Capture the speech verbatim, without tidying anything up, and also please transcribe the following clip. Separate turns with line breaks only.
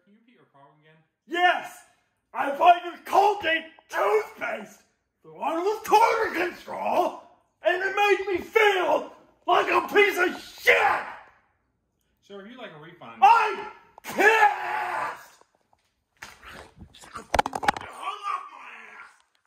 can you repeat your problem again?
Yes! I bought your Colgate toothpaste! The one with tartar control! And it made me feel like a piece of